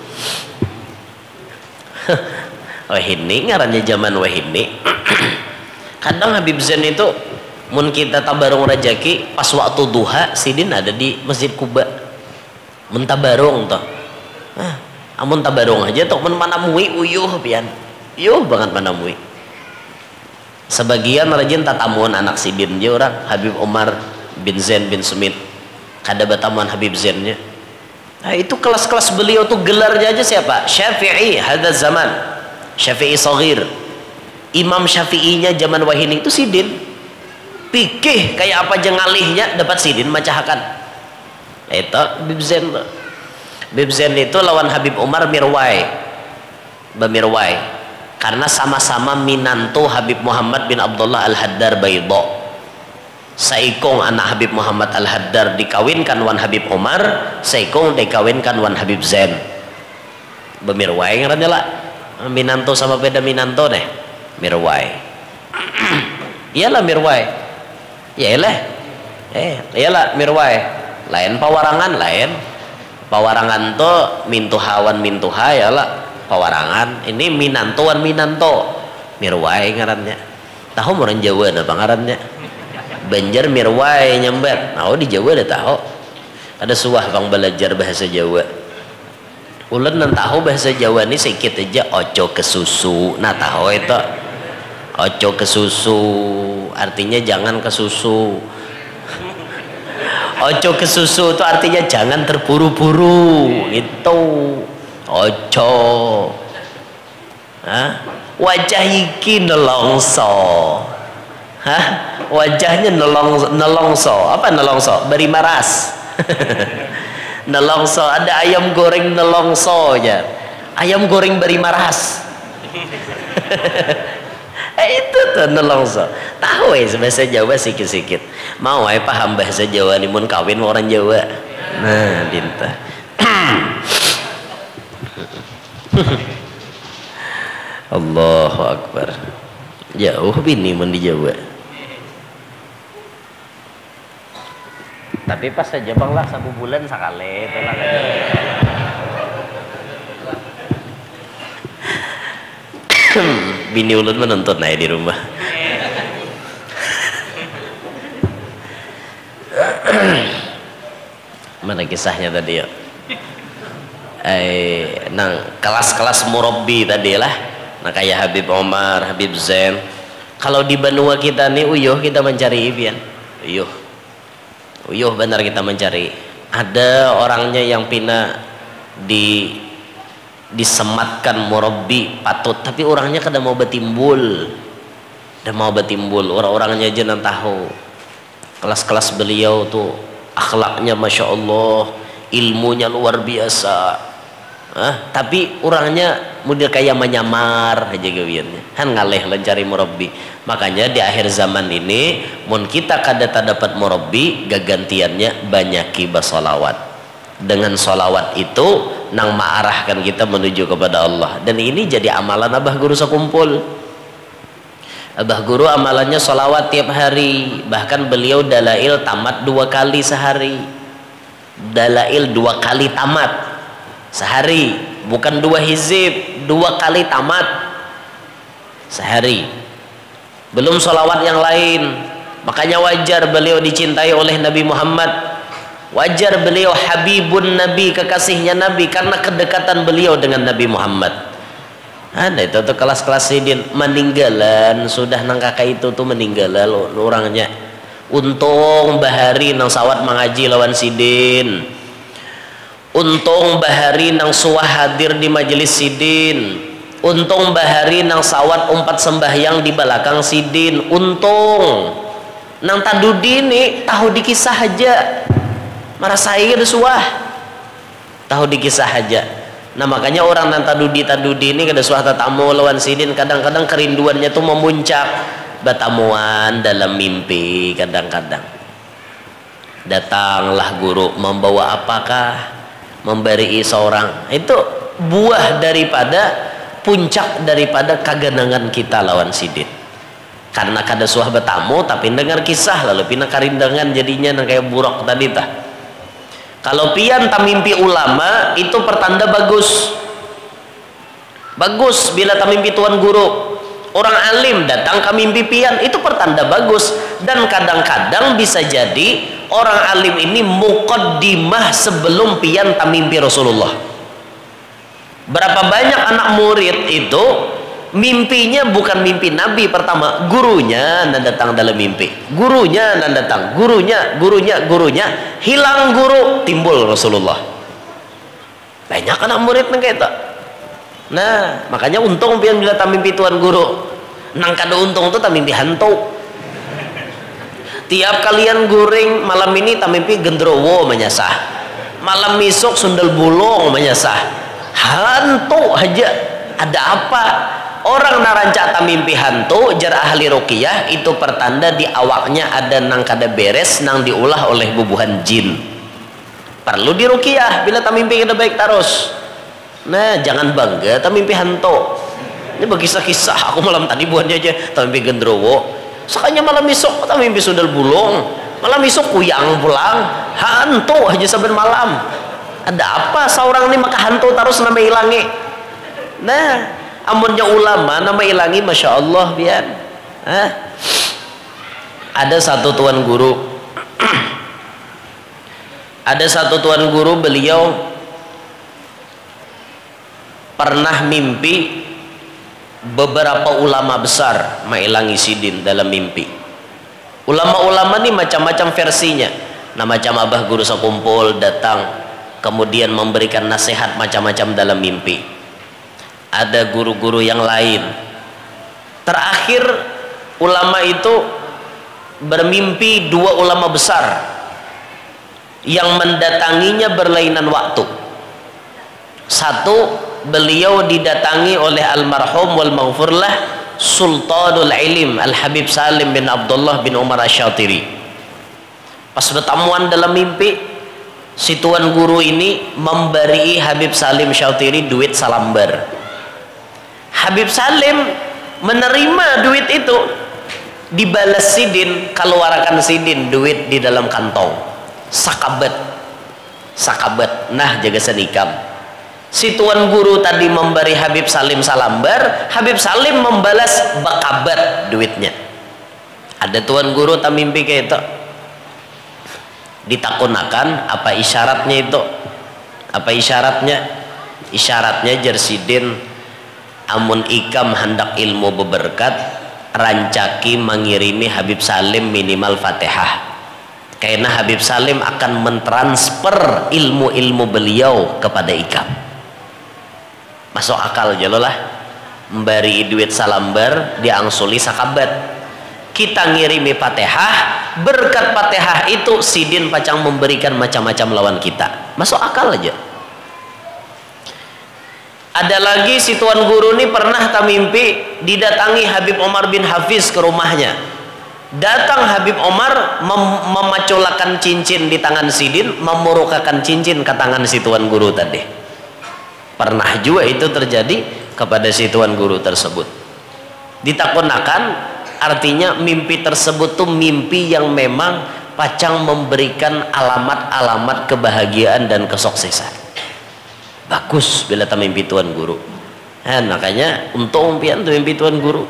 Wah ini ngarannya zaman wah ini. Kadang Habib Zain itu mun kita tabarung rajaki pas waktu duha Sidin ada di Masjid Kuba. Mun tabarung toh. Ah, amun tabarung aja toh mun manamui uyuh pian. Yuh banget manamui. Sebagian rajin tatamuan anak Sidin je orang Habib Umar bin Zain bin Sumit. Kada batamuan Habib Zainnya. Nah, itu kelas-kelas beliau tuh gelarnya aja siapa? Syafi'i hadza zaman. Syafi'i Shaghir. Imam Syafi'inya zaman wahini itu Sidin. Pikih kayak apa jengalihnya dapat Sidin macahakan. Itu Habib Zain. Habib Zain itu lawan Habib Umar Mirwai. Bamirwai. Karena sama-sama minantu Habib Muhammad bin Abdullah Al-Haddar Baydha. Saikong anak Habib Muhammad Al-Haddar dikawinkan wan Habib Umar, saikong dikawinkan wan Habib Zain. Bemirwai ngarannya lah. Minanto sama beda Minanto deh. Mirwai. Iyalah Mirwai. Iyalah. Eh, iyalah Mirwai. Lain pawarangan lain. Pawarangan to mintuhawan mintuha ya lah. Pawarangan ini Minantoan Minanto. Mirwai ngarannya. Tahu orang Jawa ada pangarannya. Banjar Mirwai nyambat. Nah, di Jawa ada tahu. Ada suah bang belajar bahasa Jawa. Ulen nan tahu bahasa Jawa ini sedikit aja ojo ke susu. Nah tahu itu. Ojo ke susu artinya jangan ke susu. Ojo ke susu itu artinya jangan terburu-buru. Itu ojo. Hah? Wajah iki nelongso. Hah? Wajahnya nelong nelongso. Apa nelongso? Beri maras. Nelongso. Ada ayam goreng nelongso aja. Ayam goreng beri maras. Eh, itu tuh nelongso. Tahu ya bahasa Jawa sikit-sikit. Mau ya paham bahasa Jawa nih mun kawin orang Jawa. Nah, dinta. Allahu Akbar. Jauh bini mun di Jawa. Tapi pas saja bang lah satu bulan sekali telah aja. Bini ulun menonton aja di rumah. Mana kisahnya tadi ya? Eh, nang kelas-kelas murabbi tadi lah. Nah kayak Habib Umar, Habib Zain. Kalau di benua kita nih uyuh kita mencari ibian. Uyuh. Uyuh benar kita mencari. Ada orangnya yang pina di disematkan murabbi patut, tapi orangnya kada mau betimbul. Kada mau betimbul, orang-orangnya aja nan tahu. Kelas-kelas beliau tuh akhlaknya masya Allah, ilmunya luar biasa. Hah? Tapi orangnya model kayak menyamar aja gawiannya han ngaleh lencari murabbi. Makanya di akhir zaman ini mun kita kada tak dapat murabbi gagantiannya banyaki basolawat. Dengan solawat itu nang maarahkan kita menuju kepada Allah. Dan ini jadi amalan abah guru sekumpul. Abah guru amalannya solawat tiap hari. Bahkan beliau dalail tamat dua kali sehari. Dalail dua kali tamat sehari, bukan dua hizib, dua kali tamat sehari. Belum solawat yang lain. Makanya wajar beliau dicintai oleh Nabi Muhammad, wajar beliau habibun Nabi, kekasihnya Nabi, karena kedekatan beliau dengan Nabi Muhammad. Ada itu tuh kelas-kelas sidin meninggalan sudah nang kakak itu tuh meninggalan orangnya. Untung bahari nang sawat mengaji lawan sidin, untung bahari nang suah hadir di majelis sidin, untung bahari nang sawat umpat sembahyang di belakang sidin, untung nang tadudi nih tahu dikisah aja marasai ada suah tahu dikisah aja. Nah makanya orang nang tadudi tadudi ini kada suah tatamu lawan sidin kadang-kadang kerinduannya tuh memuncak. Batamuan dalam mimpi kadang-kadang datanglah guru membawa apakah memberi seorang, itu buah daripada puncak daripada kaganangan kita lawan sidin. Karena kada suah betamu tapi dengar kisah lalu pina karindangan jadinya nang kayak buruk tadi tah. Kalau pian tamimpi ulama itu pertanda bagus bagus bila tamimpi tuan guru. Orang alim datang ke mimpi pian itu pertanda bagus. Dan kadang-kadang bisa jadi orang alim ini muqaddimah sebelum pian tamimpi Rasulullah. Berapa banyak anak murid itu mimpinya bukan mimpi Nabi pertama, gurunya nan datang dalam mimpi, gurunya nan datang, gurunya, gurunya, gurunya, hilang guru, timbul Rasulullah. Banyak anak murid nang kayak itu. Nah, makanya untung pian bila tamimpi tuan guru. Nang kada untung tuh tamimpi hantu. Tiap kalian guring malam ini tamimpi gendrowo menyasah. Malam besok sundel bolong menyasah. Hantu aja. Ada apa? Orang naranca tamimpi hantu jar ahli ruqyah itu pertanda di awaknya ada nang kada beres nang diulah oleh bubuhan jin. Perlu di ruqyah bila tamimpi kada baik terus. Nah, jangan bangga tamimpi hantu. Ini berkisah-kisah. Aku malam tadi buatnya aja tamimpi gendrowo. Sekanya malam besok tamimpi sundel bulung. Malam besok kuyang pulang. Hantu aja saben malam. Ada apa seorang ini maka hantu terus nama ilangi. Nah, amunnya ulama nama ilangi masya Allah biar. Hah? Ada satu tuan guru. Ada satu tuan guru beliau pernah mimpi beberapa ulama besar mailangi sidin dalam mimpi. Ulama-ulama ini macam-macam versinya. Nah macam abah guru sekumpul datang kemudian memberikan nasihat macam-macam dalam mimpi. Ada guru-guru yang lain. Terakhir ulama itu bermimpi dua ulama besar yang mendatanginya berlainan waktu. Satu, beliau didatangi oleh almarhum wal maghfurlah Sultanul Ilim Al-Habib Salim bin Abdullah bin Umar Asy-Syatiri. Pas bertemuan dalam mimpi, si tuan guru ini memberi Habib Salim Syatiri duit salambar. Habib Salim menerima duit itu, dibalas sidin, keluarkan sidin duit di dalam kantong. Sakabat, sakabat. Nah jaga senikam. Si tuan guru tadi memberi Habib Salim salambar, Habib Salim membalas bakabat duitnya. Ada tuan guru tak mimpi kayak itu. Ditakunakan apa isyaratnya itu? Apa isyaratnya? Isyaratnya jersidin amun ikam hendak ilmu beberkat, rancaki mengirimi Habib Salim minimal Fatihah. Karena Habib Salim akan mentransfer ilmu-ilmu beliau kepada ikam. Masuk akal jalolah memberi duit salambar diangsuli sakabat. Kita ngirimi Fatihah, berkat Fatihah itu sidin pacang memberikan macam-macam lawan kita. Masuk akal aja. Ada lagi si tuan guru ini pernah tak mimpi didatangi Habib Omar bin Hafiz ke rumahnya. Datang Habib Omar mem memaculakan cincin di tangan Sidin, memurukakan cincin ke tangan si tuan guru tadi. Pernah juga itu terjadi kepada si tuan guru tersebut. Ditakunakan, artinya mimpi tersebut tuh mimpi yang memang pacang memberikan alamat-alamat kebahagiaan dan kesuksesan. Bagus bila tak mimpi tuan guru. Nah, makanya untuk umpian tuh mimpi tuan guru.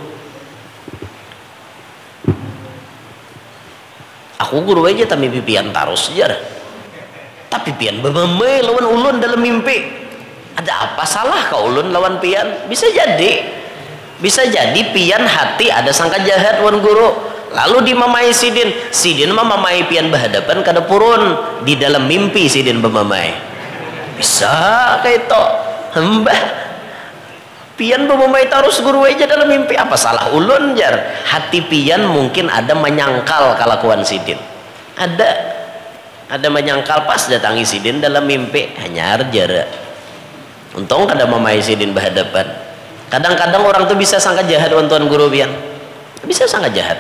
Aku guru aja tak mimpi pian taruh sejarah. Tapi pian bememe lawan ulun dalam mimpi. Ada apa salah kau ulun lawan pian? Bisa jadi. Bisa jadi pian hati ada sangka jahat tuan guru. Lalu dimamai Sidin. Sidin mamai pian berhadapan kada purun. Di dalam mimpi Sidin bermamai. Bisa kayak itu hembah pian bemamai tarus guru aja dalam mimpi. Apa salah ulun jar? Hati pian mungkin ada menyangkal kelakuan Sidin. Ada ada menyangkal pas datangi Sidin dalam mimpi. Hanyar jar. Untung kada mamai Sidin berhadapan. Kadang-kadang orang tuh bisa sangka jahat tuan guru pian. Bisa sangka jahat.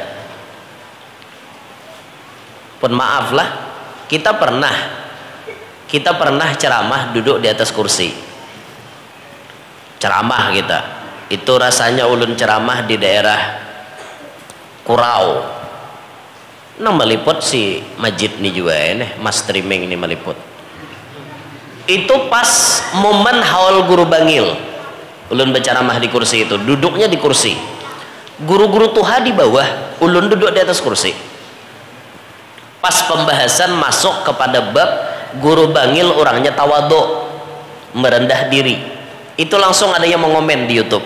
Pun maaf lah, kita pernah kita pernah ceramah duduk di atas kursi. Ceramah kita. Itu rasanya ulun ceramah di daerah Kurau. Nah meliput si Majid nih juga ini, Mas Streaming ini meliput. Itu pas momen haul guru bangil. Ulun berceramah di kursi itu, duduknya di kursi. Guru-guru tuha di bawah, ulun duduk di atas kursi. Pas pembahasan masuk kepada bab guru bangil orangnya tawadhu, merendah diri. Itu langsung ada yang mengomen di YouTube.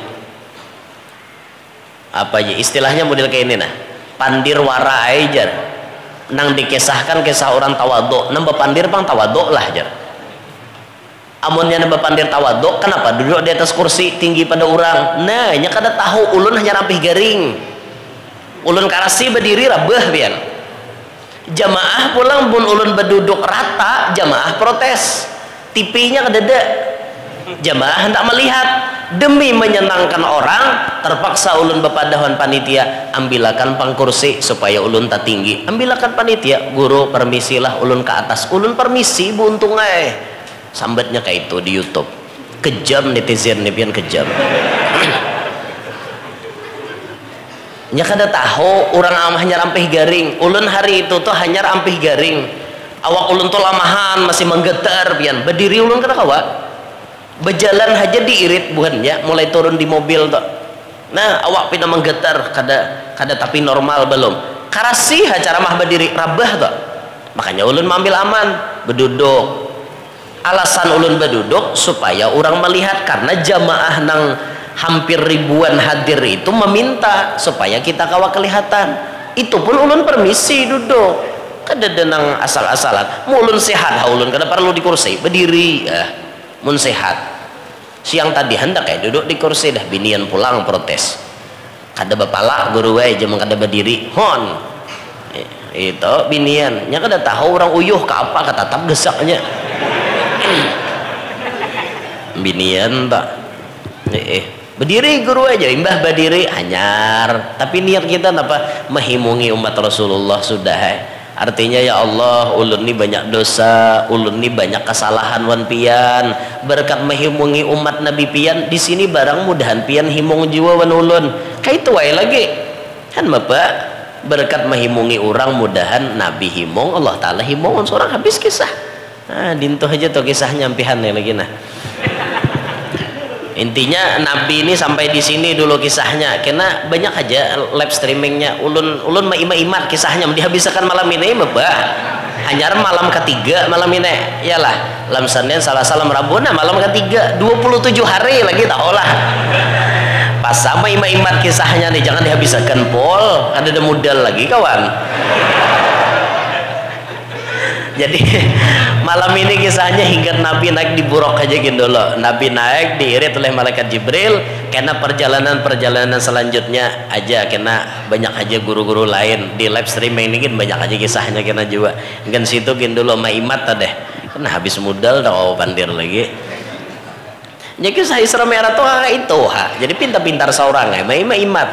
Apa aja istilahnya model kayak ini nah. Pandir wara aja. Nang dikisahkan kisah orang tawadhu, nambah pandir pang tawadhu lah jar. Amunnya nambah pandir tawadhu, kenapa duduk di atas kursi tinggi pada orang? Nah, nya kada tahu ulun hanya rampih garing. Ulun karasi berdiri rabah pian. Jamaah pulang pun ulun berduduk rata, jamaah protes. T V-nya kedede. Jamaah hendak melihat. Demi menyenangkan orang, terpaksa ulun bepadahan panitia, ambilakan pang kursi supaya ulun tak tinggi. Ambilakan panitia, guru permisilah ulun ke atas. Ulun permisi buntung eh. Sambatnya kayak itu di YouTube. Kejam netizen nih pian kejam. Nya kada tahu orang amahnya rampih garing. Ulun hari itu tuh hanya rampih garing. Awak ulun tuh lamahan masih menggetar pian. Berdiri ulun kada kawa. Berjalan aja diirit bukannya mulai turun di mobil tuh. Nah, awak pindah menggetar kada kada tapi normal belum. Karasi cara mah berdiri rabah tuh. Makanya ulun ambil aman, berduduk. Alasan ulun berduduk supaya orang melihat karena jamaah nang hampir ribuan hadir itu meminta supaya kita kawa kelihatan. Itu pun ulun permisi duduk. Kada denang asal-asalan. Mulun sehat, ulun kada perlu di kursi, berdiri. Ah, mun sehat. Siang tadi hendak kayak duduk di kursi dah binian pulang protes. Kada bapala guru wae jeung kada berdiri. Hon. Itu binian. Nya kada tahu orang uyuh ka apa katatap gesaknya. Binian tak. Eh, eh. Berdiri guru aja imbah berdiri hanyar tapi niat kita apa menghimungi umat Rasulullah sudah eh. Artinya ya Allah ulun ni banyak dosa, ulun ni banyak kesalahan wan pian, berkat menghimungi umat Nabi pian di sini barang mudahan pian himung jiwa wan ulun kayak itu wae lagi kan bapak berkat menghimungi orang mudahan Nabi himung Allah Ta'ala himung seorang habis kisah. Nah dintuh aja tuh kisahnya ampihan nih lagi nah. Intinya Nabi ini sampai di sini dulu kisahnya karena banyak aja live streamingnya ulun ulun maimat kisahnya dihabiskan malam ini mbak hanya malam ketiga malam ini iyalah lam Senin Selasa lam Rabu nah malam ketiga dua puluh tujuh hari lagi tak olah pas sama imat kisahnya nih jangan dihabiskan pol ada ada modal lagi kawan. Jadi malam ini kisahnya hingga Nabi naik di buruk aja gitu loh. Nabi naik diirit oleh malaikat Jibril. Karena perjalanan-perjalanan selanjutnya aja kena banyak aja guru-guru lain di live streaming ini kan banyak aja kisahnya kena juga. Kan situ gin dulu maimat deh. Kena habis modal dah pandir lagi. Jadi kisah Isra Mi'raj itu ha. Jadi pintar-pintar seorang ya, mai imat.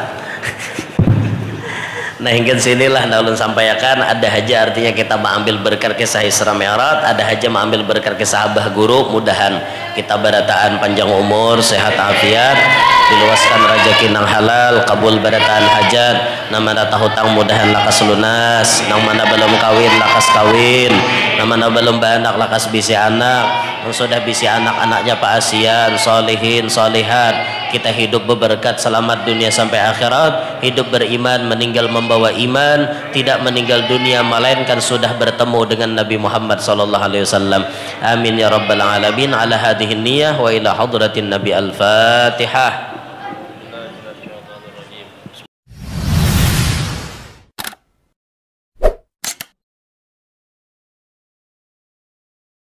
Nah hingga sinilah naulun sampaikan ada haja artinya kita mengambil berkat kisah Isra Mi'raj, ada haja mengambil berkat kisah abah guru. Mudahan kita barataan panjang umur, sehat afiat, diluaskan rezeki nang halal, kabul barataan hajat, namana tahutang mudahan lakas lunas, nang mana belum kawin lakas kawin, nang mana belum banak lakas bisi anak, yang sudah bisi anak anaknya paasian, solihin, solihat. Kita hidup berberkat selamat dunia sampai akhirat, hidup beriman, meninggal membawa iman, tidak meninggal dunia melainkan sudah bertemu dengan Nabi Muhammad sallallahu alaihi wasallam. Amin ya rabbal alamin. Ala hadhihi niyyah wa ila hadratin Nabi. Al-Fatihah.